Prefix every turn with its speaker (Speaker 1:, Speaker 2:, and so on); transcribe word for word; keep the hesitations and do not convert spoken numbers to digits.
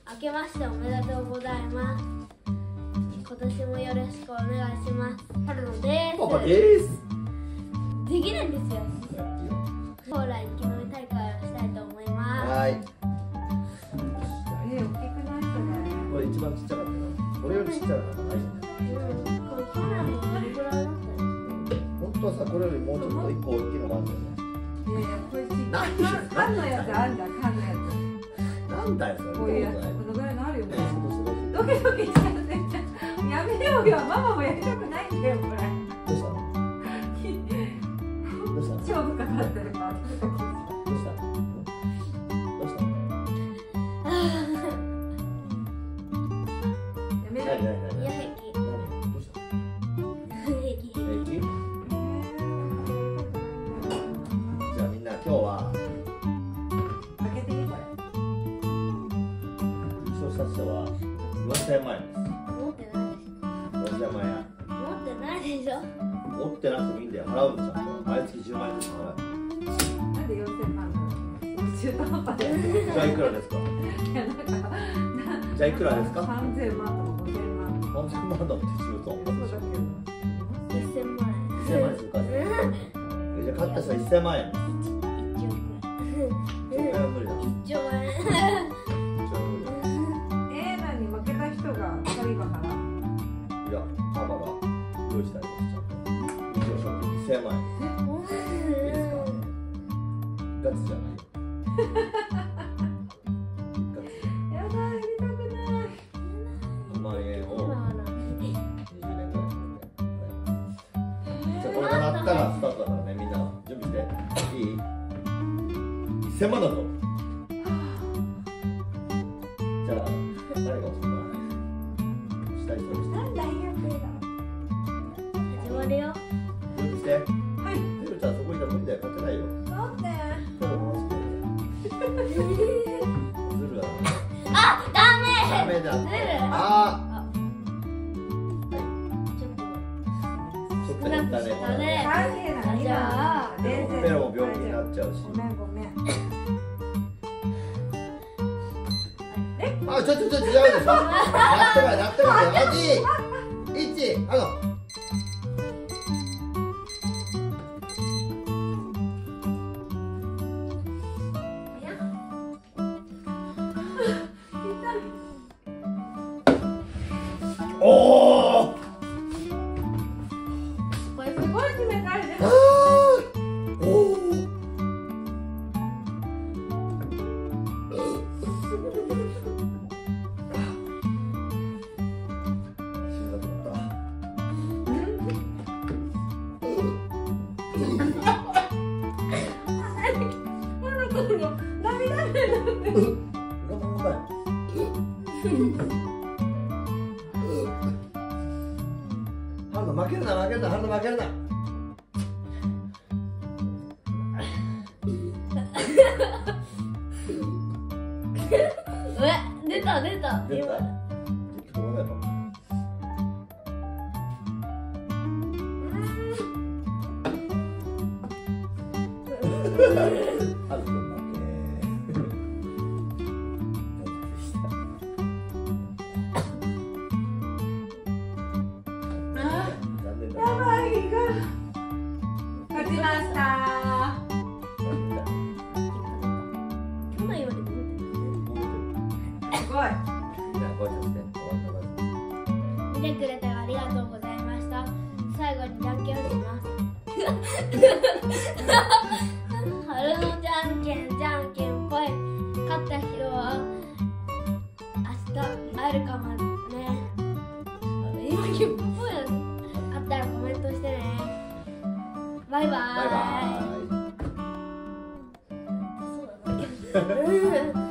Speaker 1: 明けましておめでとうございます。今年もよろしくお願いします。春野です。
Speaker 2: パパです。
Speaker 1: できるんですよ。将来生き延び大会をしたいと思います。
Speaker 2: はい。
Speaker 3: え、大きくないそれ。
Speaker 2: これ一番ちっちゃかったな。これよりちっちゃかったな。
Speaker 1: うん、これ去年もどれぐらいだったの？
Speaker 2: 本当はさ、これよりもうちょっと一個大きいのがあるんだよね。
Speaker 3: いやいや、これちっちゃい。缶のやつあんじゃん、缶のやつ。
Speaker 2: なんだよそれ。
Speaker 3: こういうやつ、このぐらいのあるよね。
Speaker 2: ど
Speaker 3: ドキドキしちゃってんじゃん。やめようよ、ママもやりたくないんだよ、これ。
Speaker 2: うしたの？どうしたの？
Speaker 3: 勝負かかってるから。
Speaker 2: どうしたの？どうしたの？
Speaker 3: やめろ。
Speaker 2: 何何何？
Speaker 1: いや、平気。
Speaker 2: 何？どうした？
Speaker 1: 平気。
Speaker 2: 平気？じゃあみんな今日は
Speaker 3: 開けてみこれ。
Speaker 2: 優勝した人はよんせんまん円です。
Speaker 1: 持ってないでし
Speaker 2: よんせんまん円。
Speaker 1: ょ。持ってないでしょ。
Speaker 2: 持ってなくてもいいんだよ。払うんじゃん。毎月じゅうまん円ずつ払う。
Speaker 3: なんでよんせんまんなの？中途半端だよね。
Speaker 2: じゃあいくらですか？
Speaker 3: いや、なんか。
Speaker 2: じゃあいくらですか？
Speaker 3: さんぜんまんとかごせんまん。
Speaker 2: さんぜんまんだって中途。
Speaker 3: そうだけど。
Speaker 1: 一千万円。
Speaker 2: いっせんまん円するか。
Speaker 1: うん。
Speaker 2: じゃあ買った人はいっせんまん円です。
Speaker 1: 一億円。
Speaker 2: いちおく円は無理だ。
Speaker 1: 一兆円。
Speaker 2: いちおく円無理だ。
Speaker 3: えー、何負けた人がふたりが払う。
Speaker 2: いや、パパが用意したりとかしちゃう。優勝賞金いっせんまん円。いいですか？ガチじゃないよ。ガチ。
Speaker 3: やだ、やりたくない。
Speaker 2: ごまん円を
Speaker 1: 今はな
Speaker 2: にじゅうねんぐらいで。じゃあこれが鳴ったらスタートだからね、みんな準備して。いい？いっせんまんだぞ。じゃあ誰が押すかな？したい人にして。
Speaker 3: なんだ、いいやつだ。
Speaker 1: 始まるよ。
Speaker 2: 準備して。
Speaker 3: はい。
Speaker 2: ゼロちゃんそこにいたら無理だよ。勝てないよ。
Speaker 3: 待って。
Speaker 2: 今日も回してずるだな。
Speaker 1: あ、ダメ。
Speaker 2: ダメだ。
Speaker 1: ずる。
Speaker 2: あ
Speaker 1: ちょっと。
Speaker 2: ー、ちょっと減ったね。
Speaker 1: だね
Speaker 3: 関係ない。
Speaker 1: じゃあ
Speaker 2: でもペロも病気になっちゃうし。
Speaker 3: ごめん、ごめん。
Speaker 2: あ、ちょちょちょ違うでしょ。なってないなってない。あ、に、いち、あの。おお。
Speaker 3: これすごい冷たいね。
Speaker 2: おお。ハルノ負けるな負けるなハルノ負けるな。
Speaker 1: え、出た出た。
Speaker 2: 出た。結構だよ。ハルノ負け。
Speaker 3: やばいが勝ちました。
Speaker 1: 去年よりも
Speaker 3: すごい。
Speaker 1: 見てくれてありがとうございました。最後にじゃんけんをします。春のじゃんけんじゃんけんぽい。勝った人は明日会えるかもね。今気っぽい。あったらコメントしてね。バイバイ。
Speaker 2: バイバイ。
Speaker 1: そうだね。